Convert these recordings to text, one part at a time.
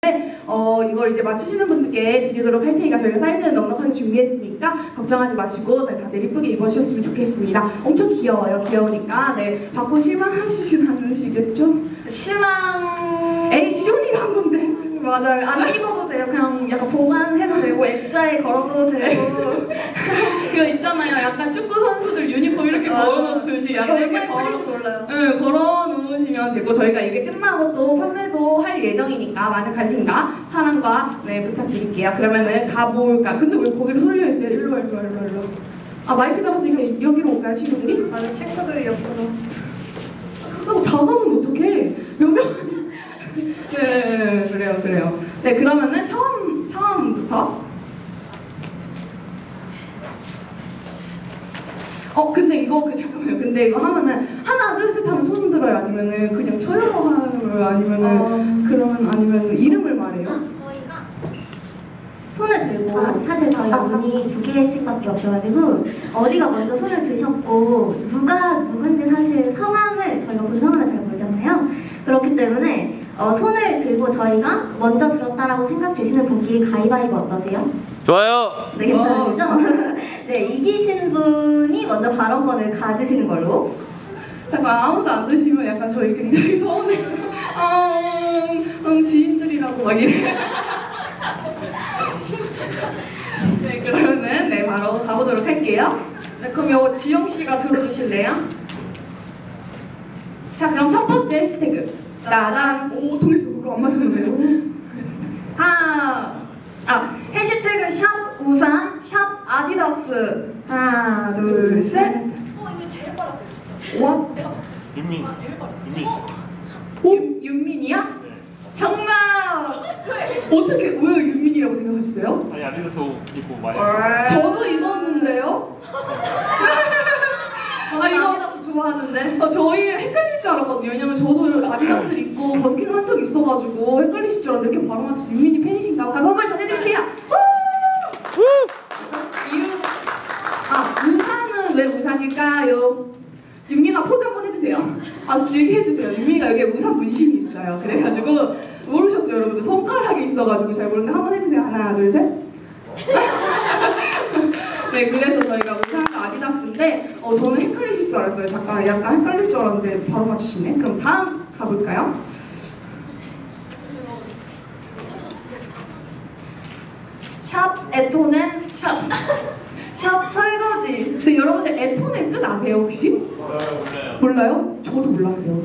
이걸 이제 맞추시는 분들께 드리도록 할 테니까 저희가 사이즈는 넉넉하게 준비했으니까 걱정하지 마시고 다들 이쁘게 입어주셨으면 좋겠습니다. 엄청 귀여워요. 귀여우니까 받고 실망하시지 않으시겠죠? 실망... 에이, 시온이가 한 건데. 맞아요. 안 입어도 돼요. 그냥 약간 보관해도 되고 액자에 걸어도 되고. 그거 있잖아요. 약간 축구 선수들 유니폼 이렇게 걸어놓듯이 약간 이렇게 걸어놓으시면 되고, 저희가 이게 끝나고 또 판매도 할 예정이니까 많은 관심과 사랑과 부탁드릴게요. 그러면은 가볼까? 근데 왜 거기로 쏠려 있어요? 일로 와. 아, 마이크 잡았으니까 여기로 올까요, 친구들이? 맞아, 친구들이 옆으로. 그렇다고 다 가면 어떡해? 몇 명? 네, 그래요. 네, 그러면은 처음부터. 근데 이거 잠깐만요. 근데 이거 하면은 하나 둘 셋 하면 손 들어요? 아니면은 그냥 쳐요 하는 거예요? 아니면은 아니면은 이름을 말해요? 저희가 손을 들고 사실 저희 언니 2개씩밖에 없어가지고 어디가 먼저 손을 드셨고 누가 누군지 사실 성함을 저희가 본성함을 잘 모르잖아요. 그렇기 때문에 손을 들고 저희가 먼저 들었다라고 생각 드시는 분끼리 가위바위보 어떠세요? 좋아요. 네, 괜찮으시죠? 네, 이기신 분이 먼저 발언권을 가지시는 걸로. 잠깐, 아무도 안 드시면 약간 저희 굉장히 서운해요. 지인들이라고 막 이래. 네, 그러면은 바로 가보도록 할게요. 네, 그럼 이거 지영 씨가 들어주실래요? 자, 그럼 첫 번째 해시태그. 나랑 통했어. 그거 안 맞췄는데요? 해시태그 샵 우산, 샵 아디다스. 하나, 둘, 셋. 이거 제일 빨랐어요, 진짜. 와. 내가 봤어. 윤민. 제일 빨랐어. 윤민이야? 네. 정답! 어떻게, 왜 윤민이라고 생각하셨어요? 아니 아디다스 입고 많이. 저도 입었는데요? 저는 아디다스 좋아하는데. 저희 헷갈릴 줄 알았거든요. 왜냐면 저도 아디다스를 입고 버스킹을 한 적이 있어가지고 헷갈리실 줄 알았는데 이렇게 바로 맞춰서 윤민이 팬이신가 보다. 선물 전해드리세요! 우산은 왜 우산일까요? 윤민아 포즈 한번 해주세요. 아주 길게 해주세요. 윤민이가 여기에 우산 문신이 있어요. 그래가지고 모르셨죠 여러분들? 손가락이 있어가지고 잘 모르는데 한번 해주세요. 하나 둘 셋. 네, 그래서 저희가 우산과 아디다스인데 저는 헷갈리실 줄 알았어요. 잠깐 약간 헷갈릴 줄 알았는데 바로 맞추시네. 그럼 다음 가볼까요? 샵 에토넴, 샵 설거지. 근데 여러분들 에토넴 뜻 아세요 혹시? 몰라요? 저도 몰랐어요.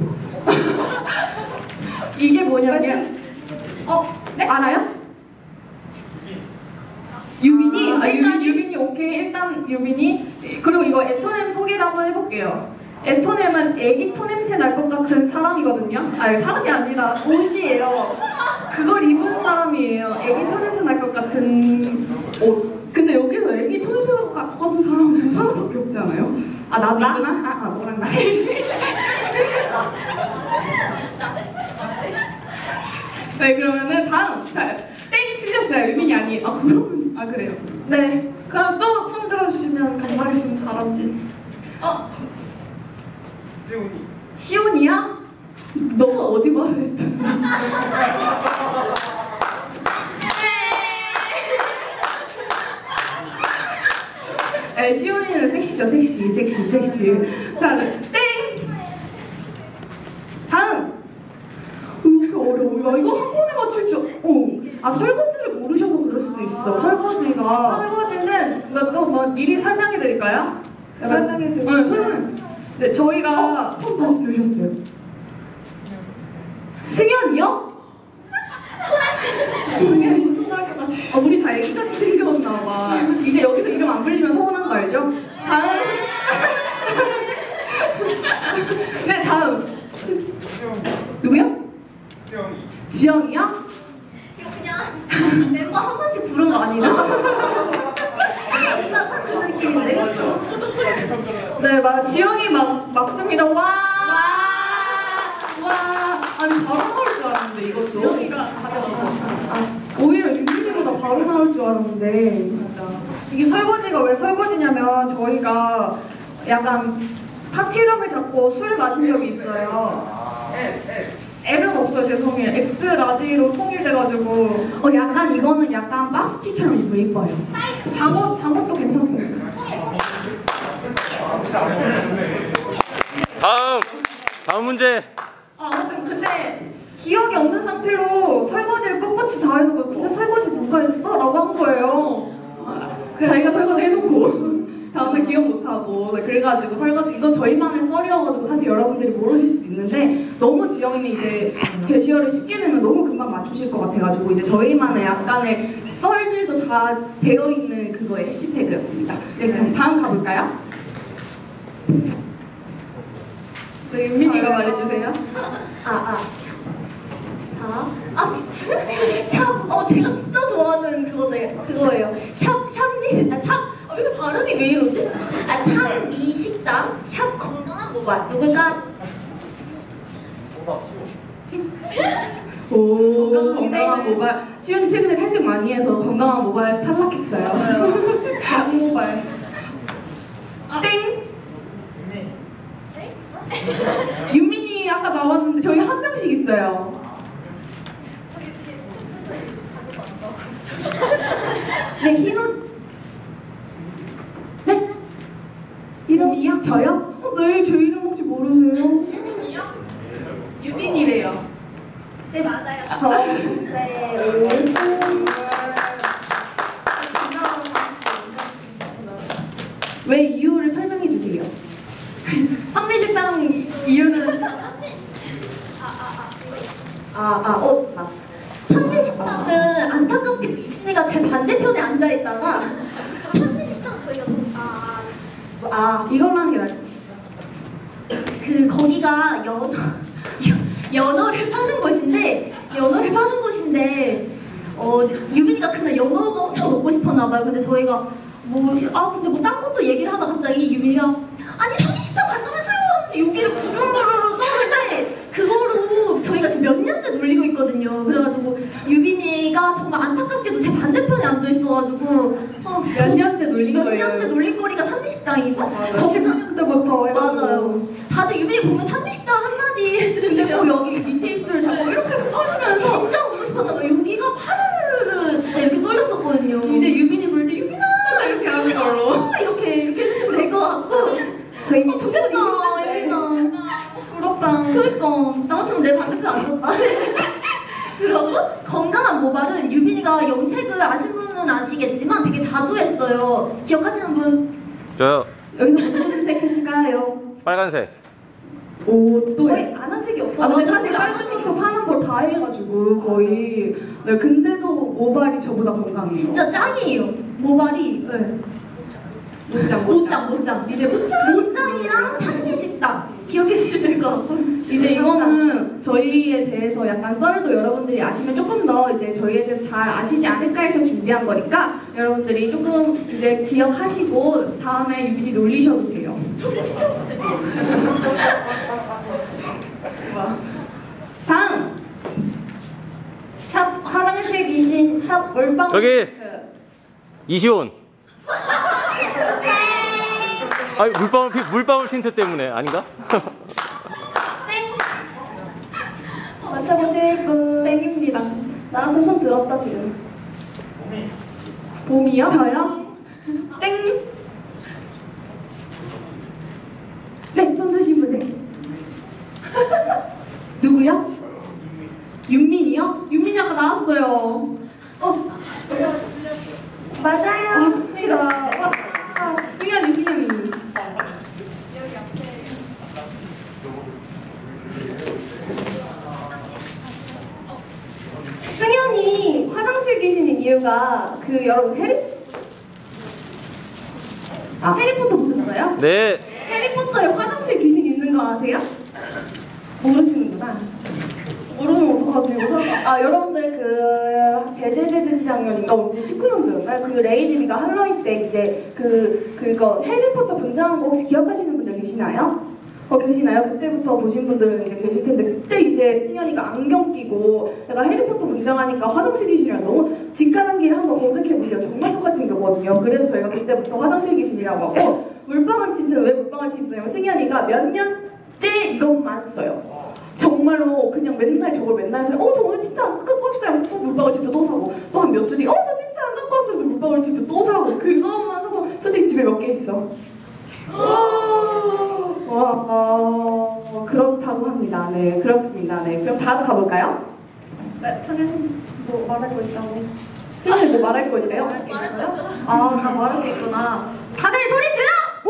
이게 뭐냐면 네? 알아요? 유민이? 일단 유민이 오케이. 일단 유민이. 그리고 이거 에토넴 소개를 한번 해볼게요. 에토넴은 애기 토냄새 날 것 같은 사람이거든요. 아니, 사람이 아니라 옷이에요. 그걸 입은 사람이에요. 애기 토냄새 날 것 같은 옷. 근데 여기서 애기 토냄새 날 것 같은 사람은 두 사람밖에 없지 않아요? 아, 나도 있구나? 너랑 나. 네, 그러면은 다음. 땡 틀렸어요. 유민이 아니. 그래요. 네. 그럼 또 손 들어주시면 감사하겠습니다. 다람쥐. 시온이야? 너가 어디 봐서 했잖아. 네, 시온이는 섹시죠. 섹시. 자, 땡! 다음! 이렇게 어려워. 이거 한 번에 맞출 줄. 설거지를 모르셔서 그럴 수도 있어. 설거지는 또 미리 설명해 드릴까요? 설명해 드릴까요? 네, 저희가 손 다시 들으셨어요? 승현이요? 승현이 초등학교 같이. 우리 다 애기같이 생겼나봐. 이제 여기서 이름 안 불리면 서운한 거 알죠? 다음. 네, 다음. 누구요? 지영이요? 이거 그냥 멤버 한 번씩 부른 거 아니에요? 진짜 딱 그 느낌인데, 그쵸? 네, 지영이 맞습니다. 와. 아니 바로 나올 줄 알았는데 이것도. 지영이가 가져가. 오히려 윤민이보다 바로 나올 줄 알았는데. 맞아. 이게 설거지가 왜 설거지냐면 저희가 약간 파티룸을 잡고 술 마신 적이 있어요. L은 없어요. 죄송해요. X 라지로 통일돼가지고 약간 이거는 약간 박스티처럼 입고 이뻐요. 잠옷도 괜찮습니다. 다음 문제. 아무튼 근데 기억이 없는 상태로 설거지를 꿋꿋이 다 해놓고 근데 설거지 누가 했어? 라고 한 거예요. 자기가 설거지 해놓고 다음에 기억 못하고 그래가지고 설거지 이건 저희만의 썰이어가지고 사실 여러분들이 모르실 수도 있는데 너무 지영이는 이제 제시어를 쉽게 내면 너무 금방 맞추실 것 같아가지고 이제 저희만의 약간의 썰들도 다 배어있는 그거의 해시태그였습니다. 네, 그럼 다음 가볼까요? 네, 윤민이가 말해주세요. 샵, 제가 진짜 좋아하는 그거예요. 왜 이렇게 발음이 왜 이러지? 삼미식당, 샵 건강한 모발. 누굴까? 오, 건강한 모발. 시연이 최근에 탈색 많이 해서 건강한 모발에서 탈락했어요. 강모발. 땡! 윤민이 아까 나왔는데 저희 한 명씩 있어요. 저기 뒤에 스태프분들 다들 왔어. 네, 흰옷. 네? 이름이요? 저요? 네, 제 이름 혹시 모르세요? 유빈이래요. 네, 맞아요. 네, 왜 이유를 설명해 주세요. 삼미식당 이유는 삼미식당은 안타깝게 유빈이가 제 반대편에 앉아있다가 삼미식당 저희가 이걸로 하는 게 나을 거기가 연어를 파는 곳인데 유빈이가 그날 연어가 엄청 먹고 싶었나 봐요. 근데 저희가 근데 딴 것도 얘기를 하다 갑자기 유빈이가 아니 삼미식당 간다면서요 하면서 여기를 구름으로 떠는데 그거로 저희가 지금 몇 년째 놀리고 있거든요. 그래가지고 유빈이가 정말 안타깝게도 제 반대편에 앉아있어가지고 몇 년째 놀린 몇 거예요. 년째 놀림거리가 삼미식당이고 19년 때부터 해가지고 맞아요. 다들 유빈이 보면 삼미식당 한마디 해주시면 꼭 여기 밑에 입술을 자꾸 이렇게 펴주면서 진짜 보고 싶었다가 여기가 파르르르 진짜 이렇게 떨렸었거든요. 이제 유빈이 볼 때 유빈아 이렇게 하는 걸로. 이렇게 해주시면 될 것 같고 저희 좋겠다 유빈아. 부럽다. 그러니까 나 같으면 내 반대편 앉았다. 그리고 건강한 모발은 유빈이가 영책을 아신 분은 아시겠지만 되게 자주 했어요. 기억하시는 분? 저요. 여기서 무슨 색 했을까요? 빨간색. 또 거의 안 한 적이 없어요. 근데 사실 빨주노트 사는 걸 다 해가지고 거의 근데도 모발이 저보다 건강해요. 진짜 짱이에요. 모발이. 네. 못장. 이제 못장이랑 삼미식당 기억해 주시면 될 것 같고. 이제 이거는 저희에 대해서 약간 썰도 여러분들이 아시면 조금 더 이제 저희에 대해서 잘 아시지 않을까 해서 준비한 거니까 여러분들이 조금 이제 기억하시고 다음에 유빈이 놀리셔도 돼요. 다음 샵 화장실 귀신, 샵 올빵. 저기 이시온. 물방울 틴트 때문에 아닌가? 맞춰보실 분. 땡입니다. 나 지금 손 들었다 지금. 봄이요? 저요? 땡! 네, 손 드신 분, 네. 누구요? 윤민이요? 윤민이 아까 나왔어요. 맞아요. 맞습니다. 승현이. 여기 앞에 승현이 화장실 귀신인 이유가 여러분 해리포터 보셨어요? 네. 해리포터에 화장실 귀신 있는 거 아세요? 모르시는구나. 모르면 어떡하지? 여러분들 제제제제 장면인가 언제 19년도인가요? 그 레이디비가 할로윈 때 이제 그거 해리포터 등장한 거 혹시 기억하시는 분들 계시나요? 계시나요? 그때부터 보신 분들은 이제 계실 텐데 그때 이제 승현이가 안경 끼고 내가 해리포터 등장하니까 화장실 귀신이랑 너무 집 가는 길에 한번 검색해보세요. 정말 똑같이 생겼거든요. 그래서 저희가 그때부터 화장실 귀신이라고 하고 물방울 틴트는 왜 물방울 틴트냐면 승현이가 몇 년째 이것만 써요. 정말로 그냥 맨날 저걸 맨날 해서 저 오늘 진짜 안 깎고 왔어요 하면서 또 물방울 진짜 또 사고 또 한 몇 주 뒤에 저 진짜 안 깎고 왔어요 하면서 물방울 진짜 또 사고 그것만 사서 솔직히 집에 몇 개 있어. 그렇다고 합니다. 네, 그렇습니다. 네, 그럼 다음 가볼까요? 네, 승현 뭐 말할 거 있다고. 수현이 뭐 말할 거 있대요? 말할 게 있어요? 아, 나 말할 게 있구나. 다들 소리 질러!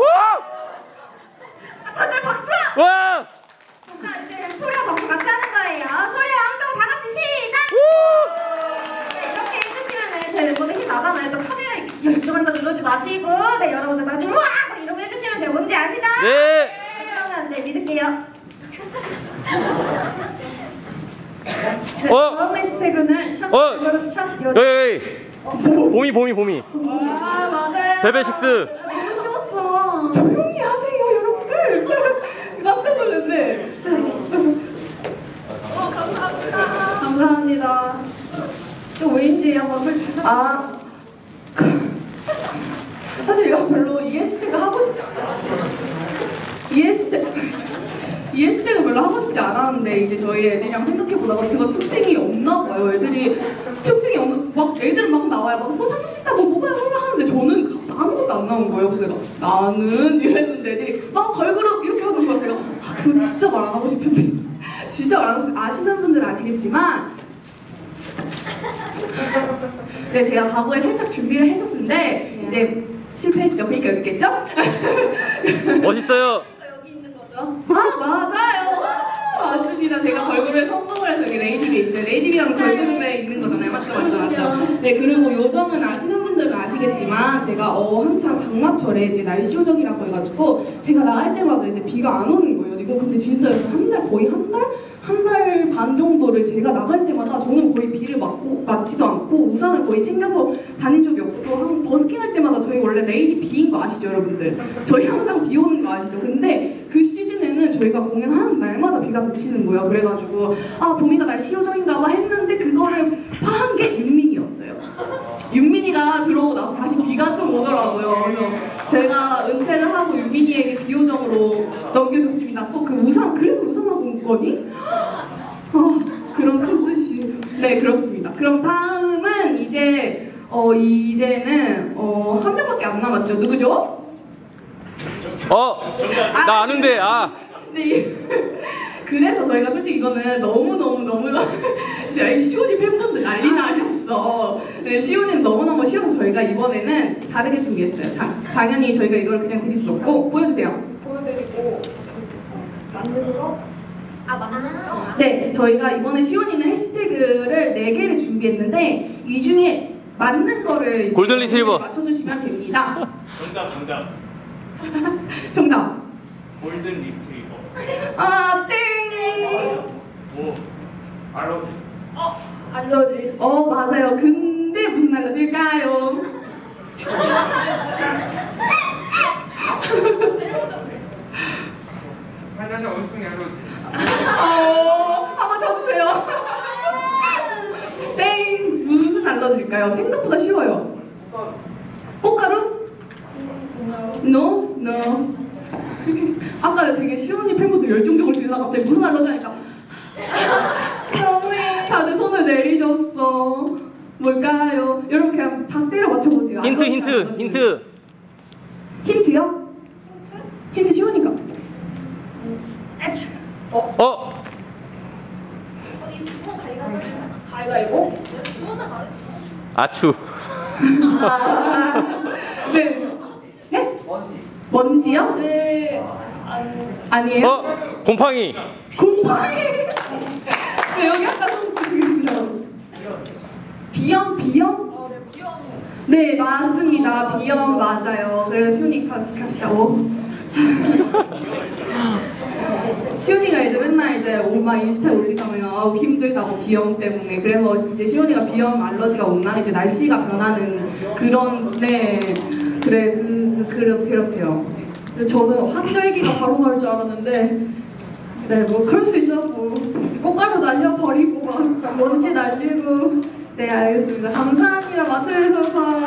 다들 박수! 와! 자, 이제 소리와 박수 같이 하는 거예요. 소리와 함성 다 같이 시작! 네, 이렇게 해주시면은 제 멤버들 힘 나잖아요. 또 카메라 열중한다 그러지 마시고, 네, 여러분들 다 같이 우와! 막 이런 거 해주시면 돼요. 뭔지 아시죠? 네! 그러면 네, 믿을게요. 네, 어? 다음 해시태그는 샷, 어? 샷, 에이! 봄이. 아, 맞아요. 베베식스. 너무 쉬웠어. 조용히 하세요, 여러분들. 깜짝 놀랐네. 감사합니다. 좀 왠지 한번 사실 이거 별로 EST가 하고 싶지 않아요. EST가 별로 하고 싶지 않았는데 이제 저희 애들이랑 생각해보다가 제가 특징이 없나 봐요. 애들이 특징이 없는 막 애들은 막 나와요. 막 뭐 사고 싶다 뭐 먹어야 하는데 저는 아무것도 안 나온 거예요. 그래서 제가 나는 이랬는데 애들이 나 걸그룹 이렇게 하는 거예요. 제가 그거 진짜 말 안 하고 싶은데 진짜 말 안 하고 싶은데 아시는 분들은 아시겠지만 네, 제가 과거에 살짝 준비를 했었는데 이제 실패했죠. 그러니까 여기 있겠죠? 멋있어요. 여기 있는 거죠. 아, 맞아요. 맞습니다. 제가 걸그룹에 성공을 해서 여기 레이디비에 있어요. 레이디비는 걸그룹에 있는 거잖아요. 맞죠. 네, 그리고 요정은 아시는 분들은 아시겠지만 제가 한창 장마철에 이제 날씨 요정이라고 해가지고 제가 나갈 때마다 이제 비가 안 오는 거예요. 이거 근데 진짜 한 달 거의 한 달 반 정도를 제가 나갈 때마다 저는 거의 비를 맞지도 않고 우산을 거의 챙겨서 다닌 적이 없고 버스킹 할 때마다 저희 원래 레이디 비인 거 아시죠, 여러분들? 저희 항상 비 오는 거 아시죠? 근데 그 시즌에는 저희가 공연하는 날마다 비가 그치는 거예요. 그래가지고 봄이가 날씨 요정인가 봐 했는데 그거를 파한 게 윤민이었어요. 윤민이가 들어오고 나서 다시 비가 좀 오더라고요. 그래서 제가 은퇴를 하고 윤민이에게 비요정으로 넘겨줬습니다. 또 그 우산, 그래서 우산하고 온 거니? 그런 큰 뜻이. 네, 그렇습니다. 그럼 다음은 이제는 한 명밖에 안 남았죠. 누구죠? 나 아는데, 네. 그래서 저희가 솔직히 이거는 너무 시온이 팬분들 난리 나셨어. 네, 시온이는 너무너무 쉬워서 저희가 이번에는 다르게 준비했어요. 당연히 저희가 이걸 그냥 드릴 수 없고 보여주세요. 보여드리고 만드는 거? 만드는 거? 네, 저희가 이번에 시온이는 해시태그를 4개를 준비했는데 이 중에 맞는 거를 이제 골든 리트리버. 맞춰주시면 됩니다. 정답. 정답. 골든 리트리버. 땡. 뭐? 알러지. 알러지. 맞아요. 근데 무슨 알러지일까요? 하나는 원숭이 알러지. 한번 쳐주세요. 땡. 무슨 알러지일까요? 생각보다 쉬워요. 꽃가루? No. 아까 되게 시온이 팬분들 열정적으로 들다가 갑자기 무슨 알러지 하니까 너무해. 다들 손을 내리셨어. 뭘까요? 여러분 그냥 다 때려 맞춰보세요. 힌트. 힌트요? 힌트 시온이가. 이두번 가위바위보? 두번다 가위. 아추. 네. 네? 먼지요? 아니에요? 곰팡이. 곰팡이. 네, 여기 아까 손 되게 드셔가지고. 비염? 네, 맞습니다. 비염 맞아요. 그래서 시온이 갑시다. 시온이가 이제 맨날 이제 막 인스타에 올리잖아요. 힘들다고 비염 때문에. 그래서 이제 시온이가 비염 알러지가 온 날 이제 날씨가 변하는 그런 그렇대요. 저는 환절기가 바로 나올 줄 알았는데 네, 뭐 그럴 수 있죠. 뭐 꽃가루 날려버리고 막 먼지 날리고. 네, 알겠습니다. 감사합니다. 맞춰주셔서.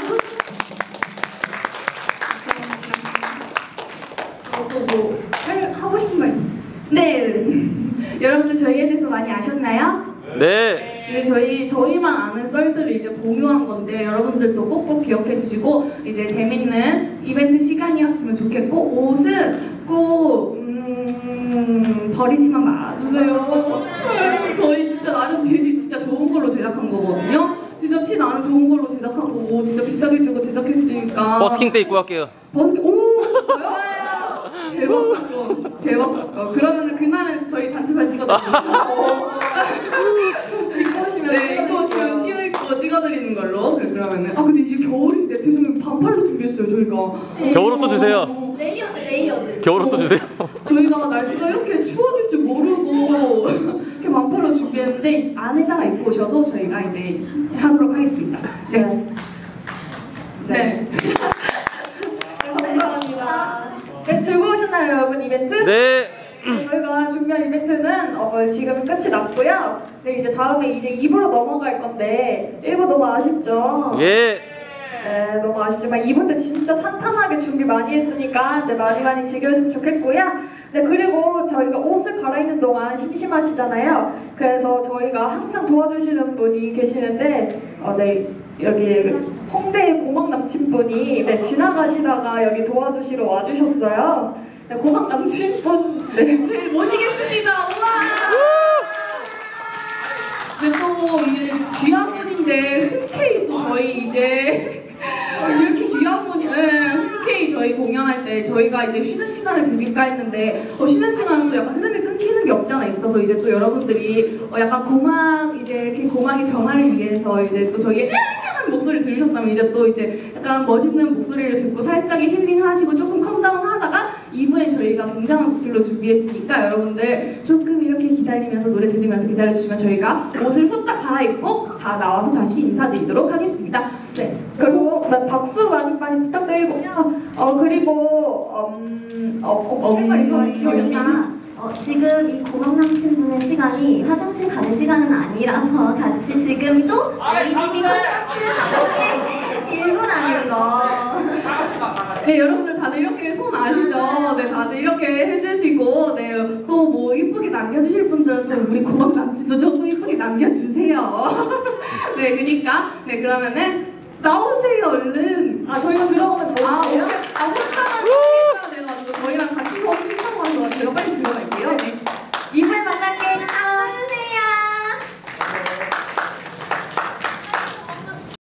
하고 싶은 말. 네. 여러분들 저희에 대해서 많이 아셨나요? 네. 네, 저희만 아는 썰들을 이제 공유한 건데 여러분들도 꼭꼭 기억해 주시고 이제 재밌는 이벤트 시간이었으면 좋겠고 옷은 꼭 버리지만 말아주세요. 저희 진짜 나름 재질 진짜 좋은 걸로 제작한 거거든요. 진짜 티 나름 좋은 걸로 제작한 거고 진짜 비싸게 주고 제작했으니까 버스킹 때 입고 갈게요. 버스킹 오 진짜요? 대박 사건 대박 사건. 그러면은 그날은 저희 단체 사진 찍어드릴게요. 입고 오시면 네, 입고 오시면 티 입고 찍어드리는 걸로. 그러면은 근데 이제 겨울인데 죄송해요 반팔로 준비했어요 저희가. 겨울옷도 주세요. 레이어드. 겨울옷도 주세요. 저희가 날씨가 이렇게 추워질 줄 모르고 이렇게 반팔로 준비했는데 안에다가 입고 오셔도 저희가 이제 하도록 하겠습니다. 네. 네. 감사합니다. 네, 즐거우셨나요, 여러분 이벤트? 네. 저희가 준비한 이벤트는 지금 끝이 났고요. 네, 이제 다음에 이제 2부로 넘어갈 건데 1부 너무 아쉽죠? 예. 네, 너무 아쉽지만 2부 때 진짜 탄탄하게 준비 많이 했으니까 네, 많이 즐겨주시면 좋겠고요. 네, 그리고 저희가 옷을 갈아입는 동안 심심하시잖아요. 그래서 저희가 항상 도와주시는 분이 계시는데 네, 여기 홍대 고막 남친분이 네, 지나가시다가 여기 도와주시러 와주셨어요. 네, 고막 남친분 네. 네, 모시겠습니다. 우와! 근데 또 이제 귀한 분인데 흔쾌히 또 저희 이제 이렇게 귀한 분이 흔쾌히 저희 공연할 때 저희가 이제 쉬는 시간을 드릴까 했는데 쉬는 시간은 또 약간 흐름이 끊기는 게 없지 않아 있어서 이제 또 여러분들이 약간 고막 이제 이렇게 고막의 정화를 위해서 이제 또 저희의 한 목소리를 들으셨다면 이제 또 이제 약간 멋있는 목소리를 듣고 살짝의 힐링을 하시고 조금 컴다운 하다가 2부엔 저희가 굉장한 곡들로 준비했으니까 여러분들 조금 이렇게 기다리면서 노래 들으면서 기다려주시면 저희가 옷을 후딱 갈아입고 다 나와서 다시 인사드리도록 하겠습니다. 네. 그리고 네, 박수 많이 부탁드리고요. 그리고 저희가 지금 이 고막 남친분의 시간이 화장실 가는 시간은 아니라서 같이 지금 또 ADB 콘서트 1분 하는 거. 네, 여러분들 다들 이렇게 손 아시죠? 네, 다들 이렇게 해주시고, 네, 또 뭐 이쁘게 남겨주실 분들은 또 우리 고막 남친도 조금 이쁘게 남겨주세요. 네, 그러니까, 네, 그러면은 나오세요, 얼른. 저희가 들어가면 뭐